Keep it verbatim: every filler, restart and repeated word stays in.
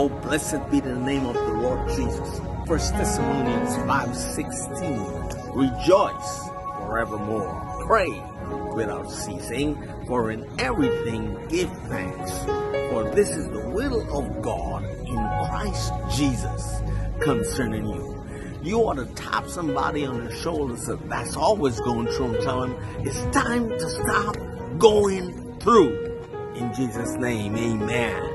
Oh, blessed be the name of the Lord Jesus. First Thessalonians five sixteen. Rejoice forevermore. Pray without ceasing. For in everything give thanks. For this is the will of God in Christ Jesus concerning you. You ought to tap somebody on the shoulder and say, that's always going through. I'm telling them, it's time to stop going through. In Jesus' name, amen.